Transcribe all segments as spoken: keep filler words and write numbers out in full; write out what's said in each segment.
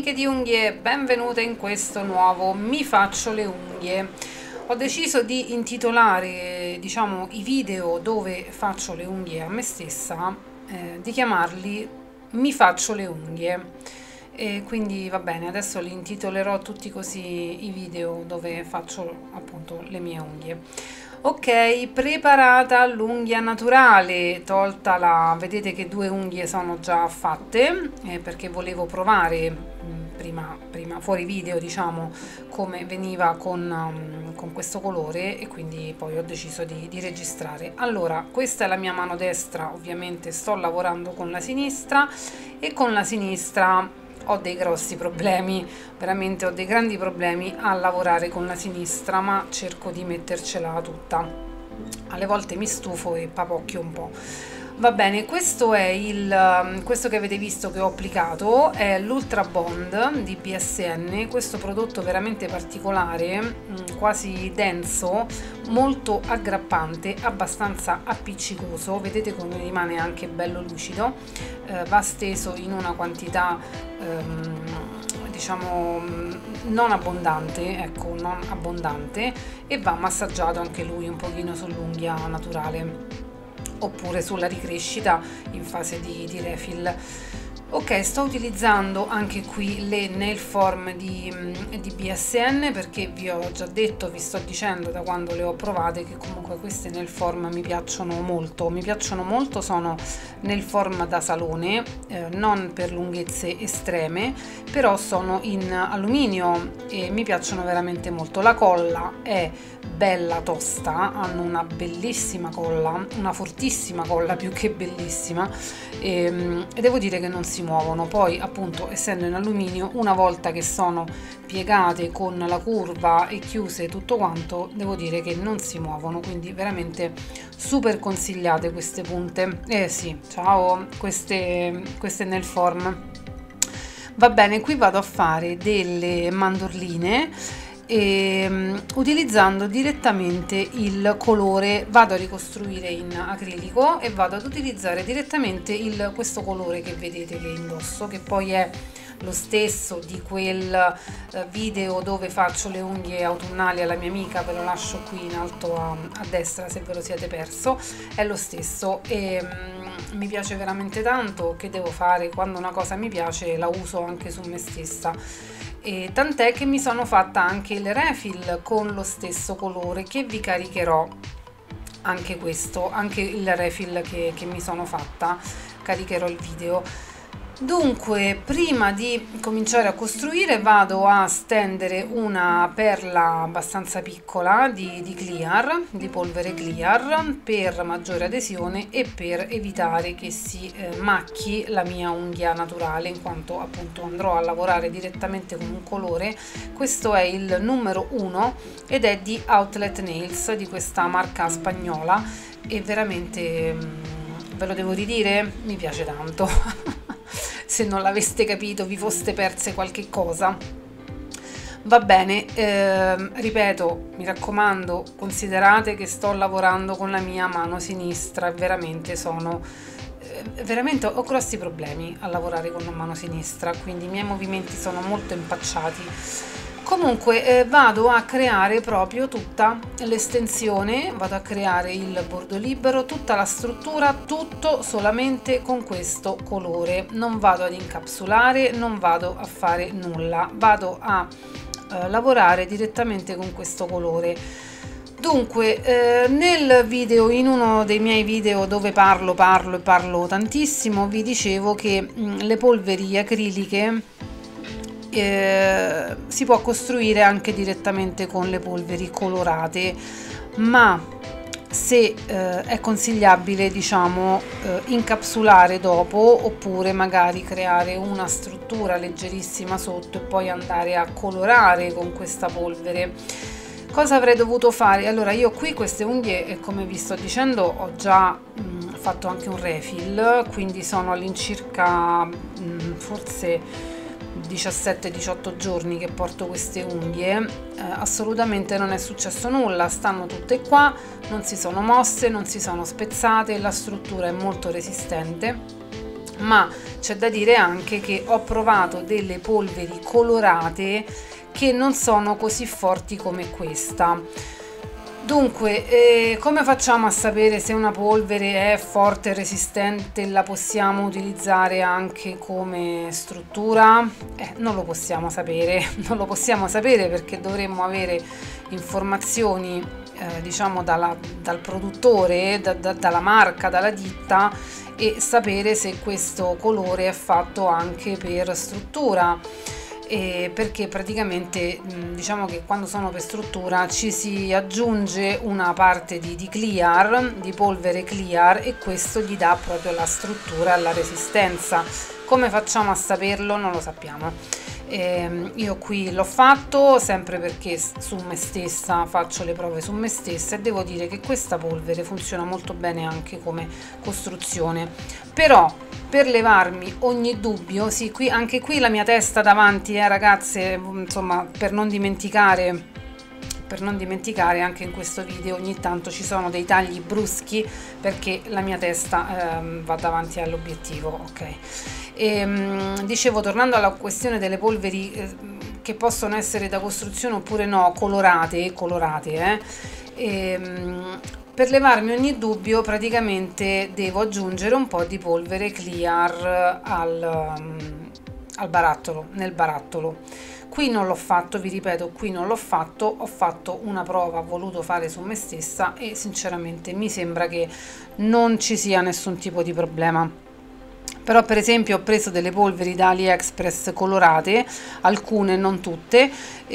amiche di unghie, benvenute in questo nuovo Mi faccio le unghie. Ho deciso di intitolare, diciamo, i video dove faccio le unghie a me stessa, eh, di chiamarli Mi faccio le unghie. E quindi va bene, adesso li intitolerò tutti così i video dove faccio appunto le mie unghie. Ok, preparata l'unghia naturale, tolta la... vedete che due unghie sono già fatte, eh, perché volevo provare mh, prima, prima fuori video, diciamo, come veniva con, um, con questo colore, e quindi poi ho deciso di, di registrare. Allora, questa è la mia mano destra, ovviamente sto lavorando con la sinistra, e con la sinistra ho dei grossi problemi, veramente ho dei grandi problemi a lavorare con la sinistra, ma cerco di mettercela tutta. Alle volte mi stufo e papocchio un po'. Va bene, questo è il questo che avete visto che ho applicato, è l'Ultra Bond di B S N, questo prodotto veramente particolare, quasi denso, molto aggrappante, abbastanza appiccicoso, vedete come rimane anche bello lucido, eh, va steso in una quantità ehm, diciamo non abbondante, ecco, non abbondante, e va massaggiato anche lui un pochino sull'unghia naturale oppure sulla ricrescita in fase di, di refill. Ok, sto utilizzando anche qui le nail form di, di B S N, perché vi ho già detto, vi sto dicendo da quando le ho provate che comunque queste nail form mi piacciono molto, mi piacciono molto, sono nail form da salone, eh, non per lunghezze estreme, però sono in alluminio e mi piacciono veramente molto. La colla è bella tosta, hanno una bellissima colla, una fortissima colla più che bellissima, e, e devo dire che non si muovono. Poi appunto, essendo in alluminio, una volta che sono piegate con la curva e chiuse tutto quanto, devo dire che non si muovono, quindi veramente super consigliate queste punte. Eh sì, ciao, queste, queste nail form. Va bene, qui vado a fare delle mandorline e um, utilizzando direttamente il colore, vado a ricostruire in acrilico e vado ad utilizzare direttamente il, questo colore che vedete che indosso, che poi è lo stesso di quel uh, video dove faccio le unghie autunnali alla mia amica, ve lo lascio qui in alto a, a destra se ve lo siete perso, è lo stesso e um, mi piace veramente tanto. Che devo fare? Quando una cosa mi piace la uso anche su me stessa. E tant'è che mi sono fatta anche il refill con lo stesso colore, che vi caricherò anche questo, anche il refill che, che mi sono fatta, caricherò il video. Dunque, prima di cominciare a costruire vado a stendere una perla abbastanza piccola di, di Clear, di polvere Clear, per maggiore adesione e per evitare che si eh, macchi la mia unghia naturale, in quanto appunto andrò a lavorare direttamente con un colore. Questo è il numero uno ed è di Outlet Nails, di questa marca spagnola, e veramente, ve lo devo ridire, mi piace tanto. Se non l'aveste capito, vi foste perse qualche cosa. Va bene, eh, ripeto, mi raccomando, considerate che sto lavorando con la mia mano sinistra e veramente sono eh, veramente ho grossi problemi a lavorare con la mano sinistra, quindi i miei movimenti sono molto impacciati. Comunque eh, vado a creare proprio tutta l'estensione, vado a creare il bordo libero, tutta la struttura, tutto solamente con questo colore. Non vado ad incapsulare, non vado a fare nulla, vado a eh, lavorare direttamente con questo colore. Dunque, eh, nel video, in uno dei miei video dove parlo, parlo e parlo tantissimo, vi dicevo che mh, le polveri acriliche Eh, si può costruire anche direttamente con le polveri colorate, ma se eh, è consigliabile, diciamo, eh, incapsulare dopo, oppure magari creare una struttura leggerissima sotto e poi andare a colorare con questa polvere. Cosa avrei dovuto fare? Allora, io qui queste unghie, come vi sto dicendo, ho già mh, fatto anche un refill, quindi sono all'incirca mh, forse diciassette diciotto giorni che porto queste unghie, eh, assolutamente non è successo nulla, stanno tutte qua, non si sono mosse, non si sono spezzate, la struttura è molto resistente ma c'è da dire anche che ho provato delle polveri colorate che non sono così forti come questa. Dunque, eh, come facciamo a sapere se una polvere è forte e resistente? La possiamo utilizzare anche come struttura? Eh, non lo possiamo sapere, non lo possiamo sapere perché dovremmo avere informazioni, eh, diciamo, dalla, dal produttore, da, da, dalla marca, dalla ditta, e sapere se questo colore è fatto anche per struttura. E perché praticamente diciamo che quando sono per struttura ci si aggiunge una parte di, di clear, di polvere clear, e questo gli dà proprio la struttura e la resistenza. Come facciamo a saperlo? Non lo sappiamo. Eh, io qui l'ho fatto sempre perché su me stessa faccio le prove su me stessa, e devo dire che questa polvere funziona molto bene anche come costruzione. Però per levarmi ogni dubbio, sì, qui anche qui la mia testa davanti, eh, ragazze, insomma, per non dimenticare per non dimenticare anche in questo video ogni tanto ci sono dei tagli bruschi perché la mia testa eh, va davanti all'obiettivo, ok? E, mh, dicevo, tornando alla questione delle polveri eh, che possono essere da costruzione oppure no, colorate, colorate, eh, e, mh, per levarmi ogni dubbio praticamente devo aggiungere un po' di polvere clear al, um, al barattolo, nel barattolo. Qui non l'ho fatto, vi ripeto, qui non l'ho fatto, ho fatto una prova, ho voluto fare su me stessa e sinceramente mi sembra che non ci sia nessun tipo di problema. Però per esempio ho preso delle polveri da AliExpress colorate, alcune, non tutte,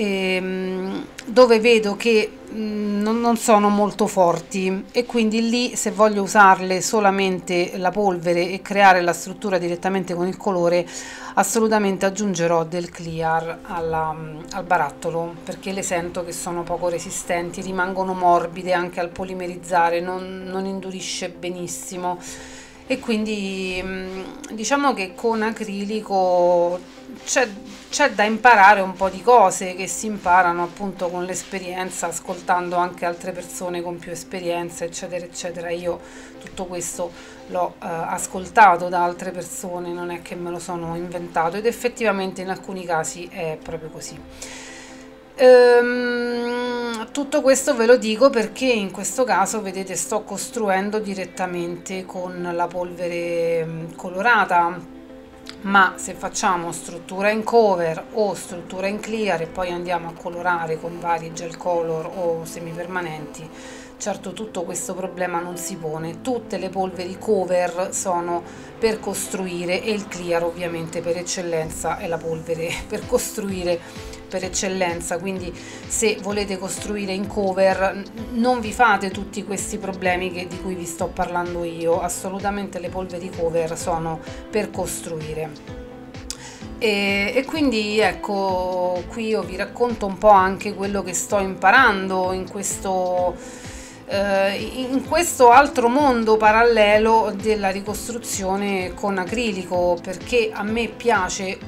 ehm, dove vedo che mh, non, non sono molto forti, e quindi lì, se voglio usarle solamente la polvere e creare la struttura direttamente con il colore, assolutamente aggiungerò del clear alla, al barattolo, perché le sento che sono poco resistenti, rimangono morbide anche al polimerizzare, non, non indurisce benissimo. E quindi diciamo che con acrilico c'è da imparare un po' di cose che si imparano appunto con l'esperienza, ascoltando anche altre persone con più esperienza, eccetera eccetera. Io tutto questo l'ho eh, ascoltato da altre persone, non è che me lo sono inventato, ed effettivamente in alcuni casi è proprio così. Ehm, tutto questo ve lo dico perché in questo caso, vedete, sto costruendo direttamente con la polvere colorata, ma se facciamo struttura in cover o struttura in clear e poi andiamo a colorare con vari gel color o semipermanenti, certo tutto questo problema non si pone. Tutte le polveri cover sono per costruire e il clear ovviamente per eccellenza è la polvere per costruire per eccellenza, quindi se volete costruire in cover non vi fate tutti questi problemi che, di cui vi sto parlando io. Assolutamente le polveri cover sono per costruire. E, e quindi ecco, qui io vi racconto un po' anche quello che sto imparando in questo in questo altro mondo parallelo della ricostruzione con acrilico, perché a me piace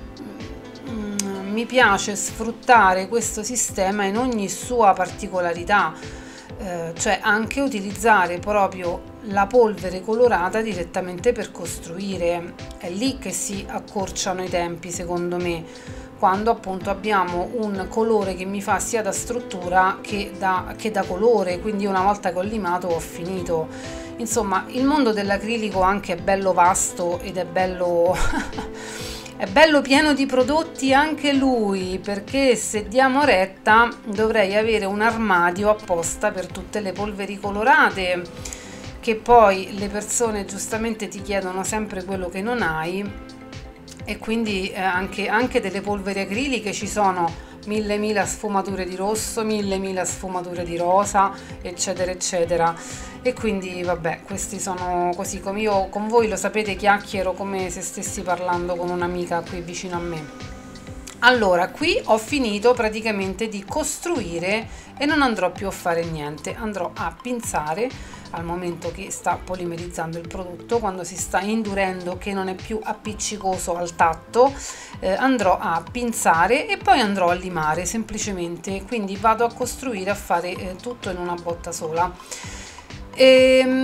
mi piace sfruttare questo sistema in ogni sua particolarità, eh, cioè anche utilizzare proprio la polvere colorata direttamente per costruire. È lì che si accorciano i tempi, secondo me, quando appunto abbiamo un colore che mi fa sia da struttura che da, che da colore, quindi una volta che ho limato ho finito. Insomma, il mondo dell'acrilico anche è bello vasto ed è bello è bello pieno di prodotti anche lui, perché se diamo retta dovrei avere un armadio apposta per tutte le polveri colorate, che poi le persone giustamente ti chiedono sempre quello che non hai. E quindi eh, anche, anche delle polveri acriliche ci sono mille mila sfumature di rosso, mille mila sfumature di rosa, eccetera eccetera. E quindi vabbè, questi sono così, come io con voi lo sapete, chiacchiero come se stessi parlando con un'amica qui vicino a me. Allora, qui ho finito praticamente di costruire e non andrò più a fare niente, andrò a pinzare al momento che sta polimerizzando il prodotto, quando si sta indurendo, che non è più appiccicoso al tatto, eh, andrò a pinzare e poi andrò a limare semplicemente, quindi vado a costruire, a fare eh, tutto in una botta sola. E,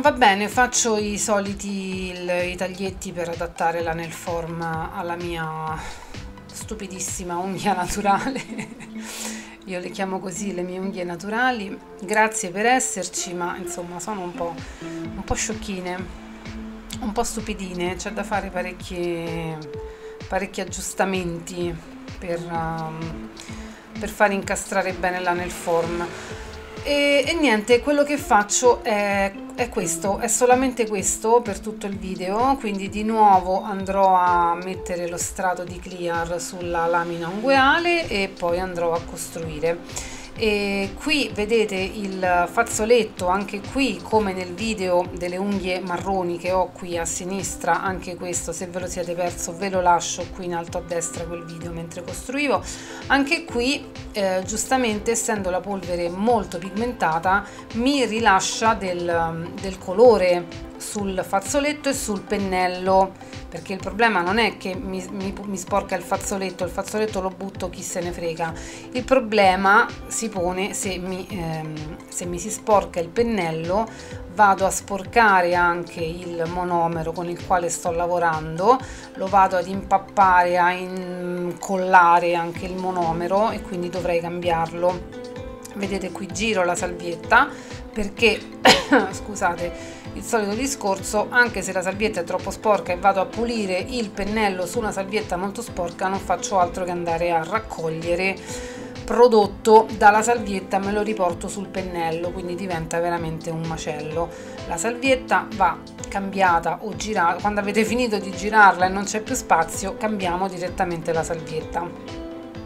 Va bene, faccio i soliti il- i taglietti per adattare la nail form alla mia stupidissima unghia naturale. Io le chiamo così, le mie unghie naturali. Grazie per esserci, ma insomma sono un po', un po' sciocchine, un po' stupidine. C'è da fare parecchi, parecchi aggiustamenti per, um, per far incastrare bene la nail form. E, e niente, quello che faccio è, è questo, è solamente questo per tutto il video, quindi di nuovo andrò a mettere lo strato di clear sulla lamina ungueale e poi andrò a costruire. E qui vedete il fazzoletto, anche qui come nel video delle unghie marroni che ho qui a sinistra, anche questo, se ve lo siete perso ve lo lascio qui in alto a destra, quel video mentre costruivo. Anche qui eh, giustamente, essendo la polvere molto pigmentata, mi rilascia del, del colore sul fazzoletto e sul pennello, perché il problema non è che mi, mi, mi sporca il fazzoletto, il fazzoletto lo butto, chi se ne frega. Il problema si pone se mi, ehm, se mi si sporca il pennello, vado a sporcare anche il monomero con il quale sto lavorando, lo vado ad impappare, a incollare anche il monomero e quindi dovrei cambiarlo. Vedete, qui giro la salvietta perché scusate, il solito discorso, anche se la salvietta è troppo sporca e vado a pulire il pennello su una salvietta molto sporca, non faccio altro che andare a raccogliere prodotto dalla salvietta, me lo riporto sul pennello, quindi diventa veramente un macello. La salvietta va cambiata o girata, quando avete finito di girarla e non c'è più spazio, cambiamo direttamente la salvietta.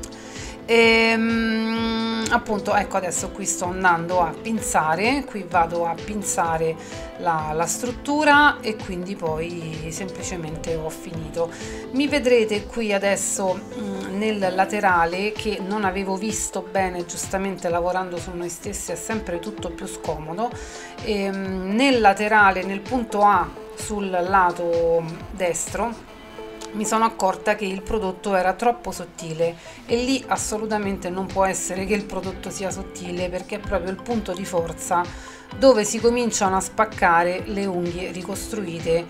E, appunto, ecco, adesso qui sto andando a pinzare, qui vado a pinzare la, la struttura e quindi poi semplicemente ho finito. Mi vedrete qui adesso mh, nel laterale, che non avevo visto bene, giustamente lavorando su noi stessi è sempre tutto più scomodo. E, mh, nel laterale, nel punto A sul lato destro, mi sono accorta che il prodotto era troppo sottile e lì assolutamente non può essere che il prodotto sia sottile, perché è proprio il punto di forza dove si cominciano a spaccare le unghie ricostruite,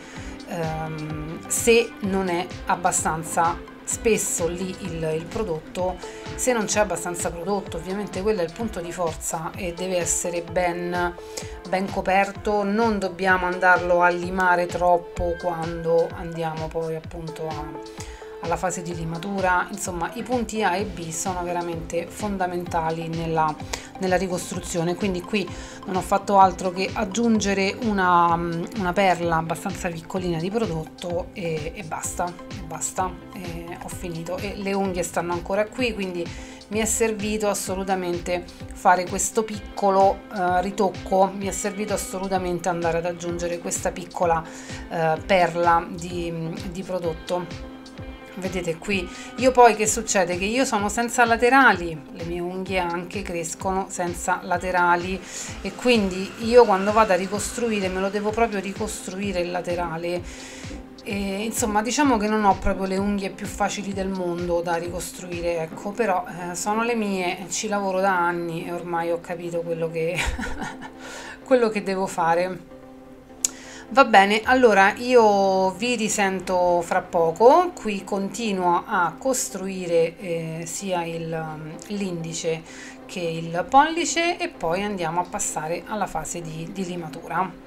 ehm, se non è abbastanza spesso lì il, il prodotto, se non c'è abbastanza prodotto. Ovviamente quello è il punto di forza e deve essere ben, ben coperto, non dobbiamo andarlo a limare troppo quando andiamo poi appunto a, alla fase di limatura. Insomma, i punti A e B sono veramente fondamentali nella, nella ricostruzione, quindi qui non ho fatto altro che aggiungere una, una perla abbastanza piccolina di prodotto e, e basta, e basta, e ho finito. E le unghie stanno ancora qui, quindi mi è servito assolutamente fare questo piccolo uh, ritocco, mi è servito assolutamente andare ad aggiungere questa piccola uh, perla di, di prodotto. Vedete qui, io poi che succede? Che io sono senza laterali, le mie unghie anche crescono senza laterali e quindi io quando vado a ricostruire me lo devo proprio ricostruire il laterale. E, insomma, diciamo che non ho proprio le unghie più facili del mondo da ricostruire, ecco, però eh, sono le mie, ci lavoro da anni e ormai ho capito quello che, quello che devo fare. Va bene, allora io vi risento fra poco, qui continuo a costruire eh, sia l'indice che il pollice e poi andiamo a passare alla fase di, di limatura.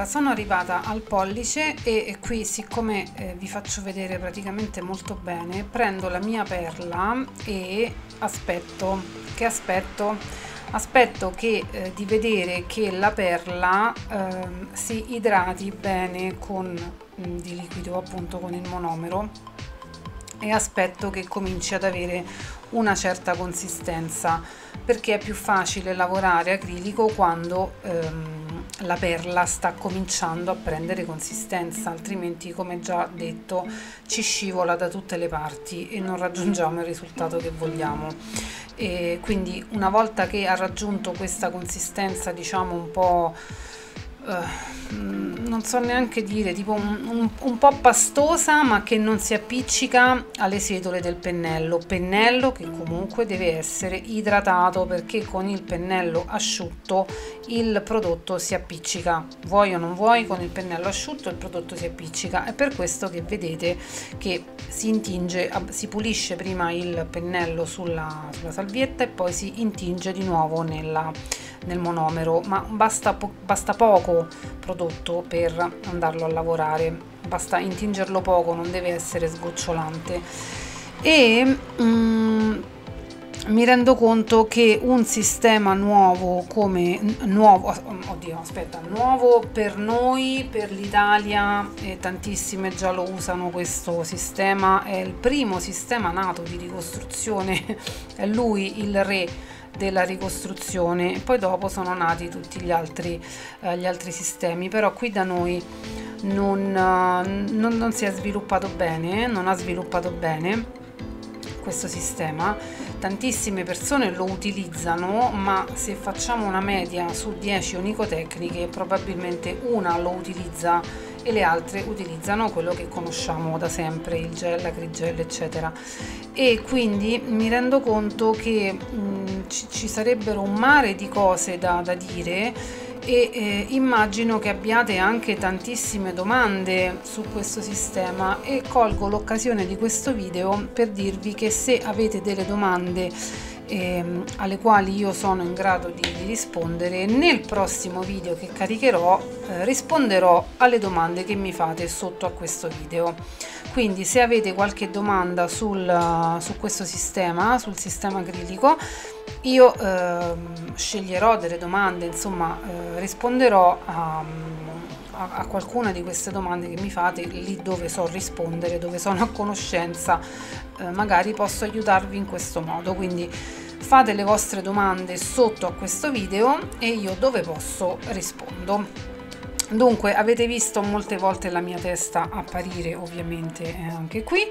sono arrivata al pollice e, e qui, siccome eh, vi faccio vedere praticamente molto bene, prendo la mia perla e aspetto. Che aspetto? Aspetto che, eh, di vedere che la perla eh, si idrati bene con mh, di liquido, appunto con il monomero, e aspetto che cominci ad avere una certa consistenza, perché è più facile lavorare acrilico quando ehm, la perla sta cominciando a prendere consistenza, altrimenti, come già detto, ci scivola da tutte le parti e non raggiungiamo il risultato che vogliamo. E quindi una volta che ha raggiunto questa consistenza, diciamo un po' Uh, non so neanche dire, tipo un, un, un po' pastosa, ma che non si appiccica alle setole del pennello, pennello che comunque deve essere idratato, perché con il pennello asciutto il prodotto si appiccica, vuoi o non vuoi, con il pennello asciutto il prodotto si appiccica. È per questo che vedete che si intinge, si pulisce prima il pennello sulla, sulla salvietta e poi si intinge di nuovo nella nel monomero, ma basta, po basta poco prodotto per andarlo a lavorare, basta intingerlo poco, non deve essere sgocciolante. E mm, mi rendo conto che un sistema nuovo come nuovo oddio aspetta nuovo per noi, per l'Italia, e tantissime già lo usano questo sistema, è il primo sistema nato di ricostruzione, è lui il re della ricostruzione, poi dopo sono nati tutti gli altri, eh, gli altri sistemi, però qui da noi non, uh, non, non si è sviluppato bene, non ha sviluppato bene questo sistema. Tantissime persone lo utilizzano, ma se facciamo una media su dieci onicotecniche, probabilmente una lo utilizza e le altre utilizzano quello che conosciamo da sempre, il gel, l'acrigel, eccetera. E quindi mi rendo conto che mh, ci, ci sarebbero un mare di cose da, da dire, e eh, immagino che abbiate anche tantissime domande su questo sistema, e colgo l'occasione di questo video per dirvi che se avete delle domande ehm, alle quali io sono in grado di, di rispondere, nel prossimo video che caricherò eh, risponderò alle domande che mi fate sotto a questo video. Quindi se avete qualche domanda sul, su questo sistema, sul sistema acrilico, io eh, sceglierò delle domande, insomma eh, risponderò a, a, a qualcuna di queste domande che mi fate lì dove so rispondere, dove sono a conoscenza, eh, magari posso aiutarvi in questo modo. Quindi fate le vostre domande sotto a questo video e io dove posso rispondo. Dunque, avete visto molte volte la mia testa apparire, ovviamente anche qui,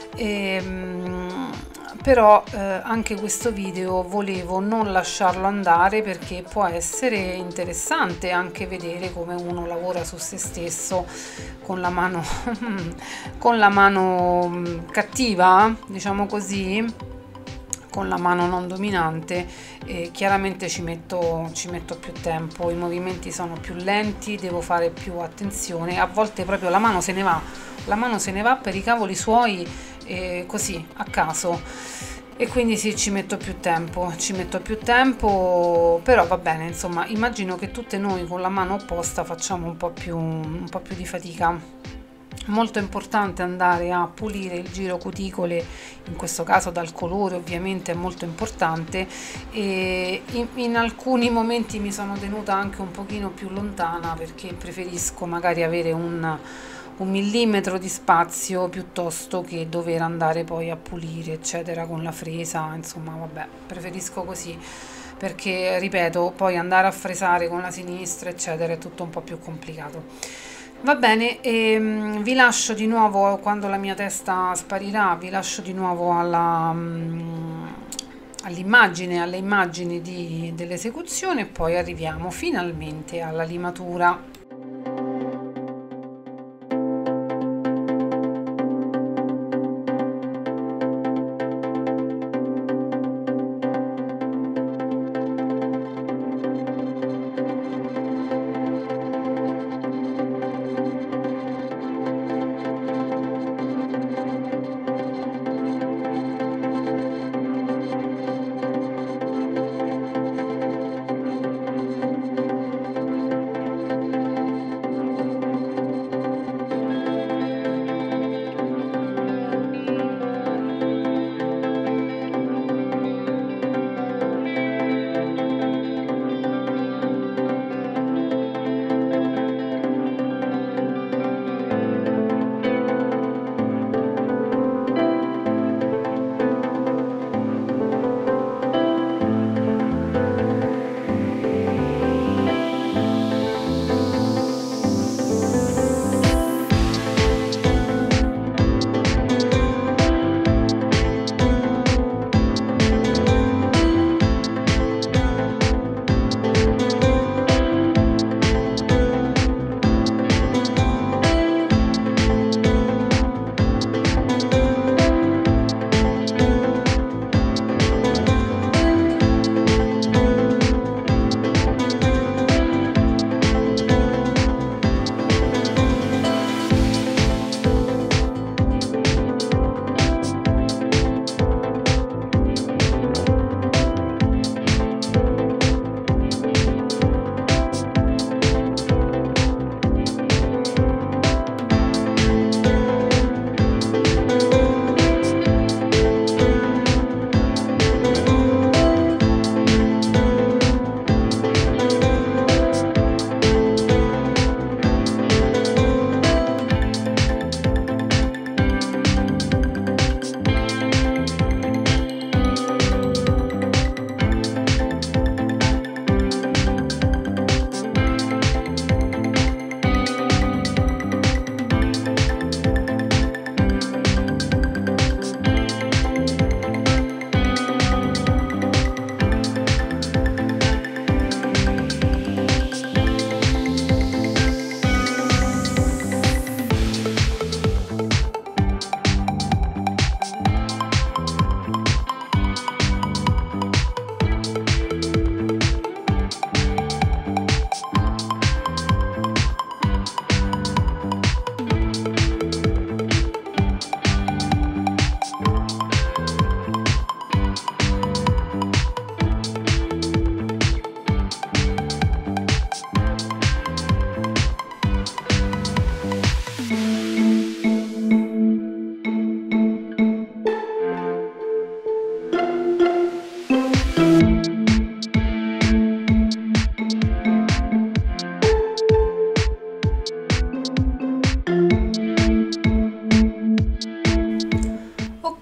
ehm, però eh, anche questo video volevo non lasciarlo andare, perché può essere interessante anche vedere come uno lavora su se stesso con la mano con la mano cattiva, diciamo così, con la mano non dominante. Eh, chiaramente ci metto, ci metto più tempo, i movimenti sono più lenti, devo fare più attenzione, a volte proprio la mano se ne va, la mano se ne va per i cavoli suoi, eh, così a caso, e quindi sì, ci metto più tempo, ci metto più tempo, però va bene, insomma, immagino che tutte noi con la mano opposta facciamo un po' più, un po' più di fatica. Molto importante andare a pulire il giro cuticole, in questo caso dal colore, ovviamente è molto importante, e in, in alcuni momenti mi sono tenuta anche un pochino più lontana, perché preferisco magari avere un, un millimetro di spazio piuttosto che dover andare poi a pulire eccetera con la fresa, insomma vabbè, preferisco così, perché ripeto, poi andare a fresare con la sinistra eccetera è tutto un po' più complicato. Va bene, ehm, vi lascio di nuovo, quando la mia testa sparirà, vi lascio di nuovo alla, um, all'immagine, alle immagini di, dell'esecuzione, e poi arriviamo finalmente alla limatura.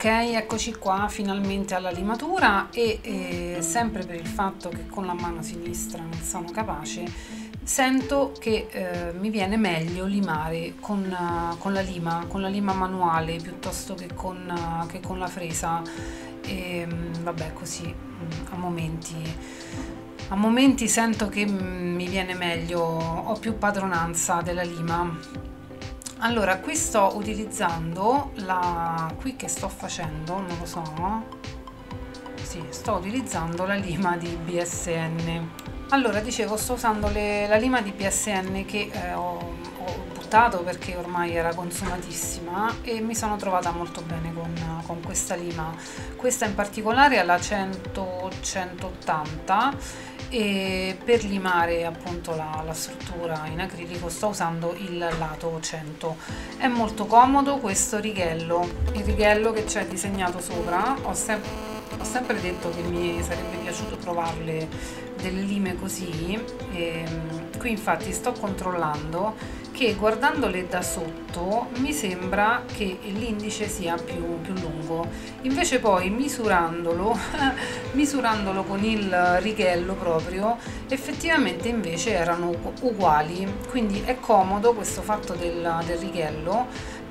Ok, eccoci qua finalmente alla limatura e eh, sempre per il fatto che con la mano sinistra non sono capace, sento che eh, mi viene meglio limare con, uh, con la lima, con la lima manuale piuttosto che con, uh, che con la fresa. E vabbè, così a momenti, a momenti sento che mi viene meglio, ho più padronanza della lima. Allora, qui sto utilizzando la, qui che sto facendo, non lo so, sì, sto utilizzando la lima di B S N. Allora, dicevo, sto usando le, la lima di B S N che eh, ho, ho buttato perché ormai era consumatissima e mi sono trovata molto bene con, con questa lima. Questa in particolare è la cento centottanta e per limare appunto la, la struttura in acrilico sto usando il lato cento. È molto comodo questo righello, il righello che c'è disegnato sopra. Ho, sem ho sempre detto che mi sarebbe piaciuto provarle delle lime così e qui infatti sto controllando che guardandole da sotto mi sembra che l'indice sia più, più lungo, invece poi misurandolo misurandolo con il righello proprio effettivamente invece erano uguali, quindi è comodo questo fatto del, del righello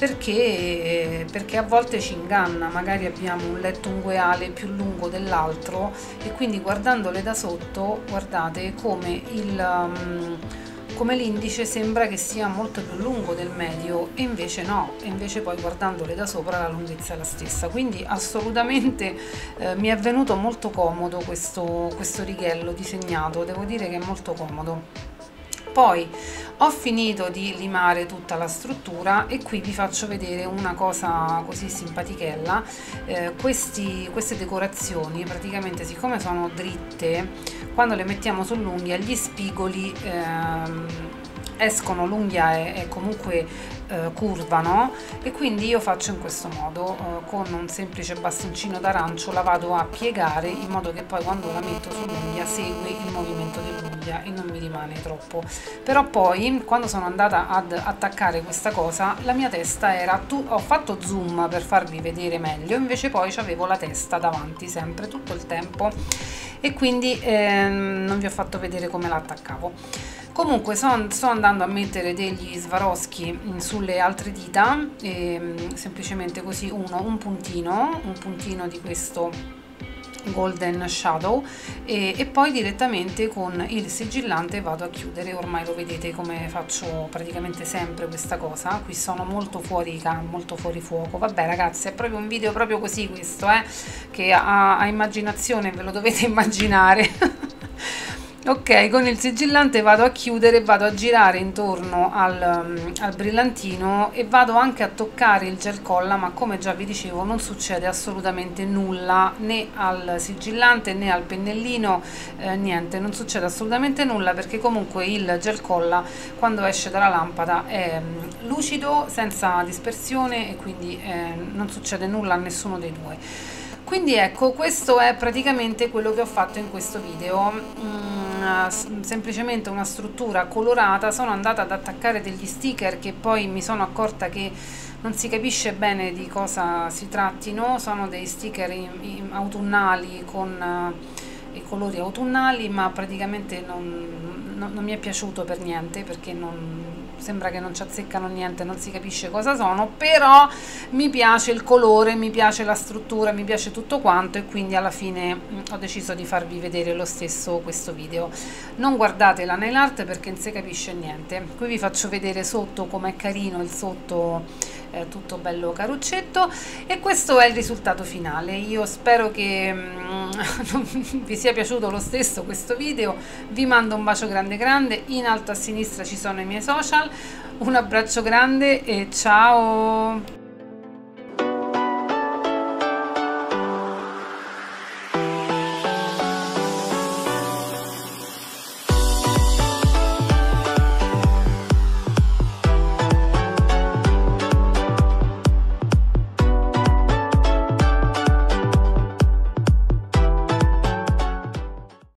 perché, perché a volte ci inganna, magari abbiamo un letto ungueale più lungo dell'altro e quindi guardandole da sotto guardate come il um, come l'indice sembra che sia molto più lungo del medio e invece no, e invece poi guardandole da sopra la lunghezza è la stessa, quindi assolutamente eh, mi è venuto molto comodo questo, questo righello disegnato, devo dire che è molto comodo. Poi ho finito di limare tutta la struttura e qui vi faccio vedere una cosa così simpatichella. Eh, questi, queste decorazioni praticamente, siccome sono dritte, quando le mettiamo sull'unghia gli spigoli ehm, escono, l'unghia è, è comunque eh, curva, no? E quindi io faccio in questo modo, eh, con un semplice bastoncino d'arancio la vado a piegare in modo che poi quando la metto sull'unghia segue il movimento dell'unghia e non mi rimane troppo. Però poi quando sono andata ad attaccare questa cosa la mia testa era, tu, ho fatto zoom per farvi vedere meglio, invece poi avevo la testa davanti sempre tutto il tempo e quindi eh, non vi ho fatto vedere come la attaccavo. Comunque son, sto andando a mettere degli Swarovski sulle altre dita, e, semplicemente così uno, un puntino, un puntino di questo Golden Shadow e, e poi direttamente con il sigillante vado a chiudere. Ormai lo vedete come faccio praticamente sempre questa cosa. Qui sono molto fuori, molto fuori fuoco. Vabbè ragazzi, è proprio un video proprio così questo, eh, che a, a immaginazione ve lo dovete immaginare. Ok, con il sigillante vado a chiudere, vado a girare intorno al, al brillantino e vado anche a toccare il gel colla, ma come già vi dicevo non succede assolutamente nulla né al sigillante né al pennellino, eh, niente, non succede assolutamente nulla perché comunque il gel colla quando esce dalla lampada è lucido, senza dispersione e quindi eh, non succede nulla a nessuno dei due. Quindi ecco, questo è praticamente quello che ho fatto in questo video, mm, semplicemente una struttura colorata. Sono andata ad attaccare degli sticker che poi mi sono accorta che non si capisce bene di cosa si trattino, sono dei sticker in, in autunnali con uh, i colori autunnali, ma praticamente non, non, non mi è piaciuto per niente perché non sembra che non ci azzeccano niente, non si capisce cosa sono, però mi piace il colore, mi piace la struttura, mi piace tutto quanto e quindi alla fine mh, ho deciso di farvi vedere lo stesso questo video. Non guardate la nail art perché non si capisce niente. Qui vi faccio vedere sotto com'è carino il sotto, eh, tutto bello caruccetto, e questo è il risultato finale. Io spero che mh, vi sia piaciuto lo stesso questo video. Vi mando un bacio grande grande, in alto a sinistra ci sono i miei social. Un abbraccio grande e ciao!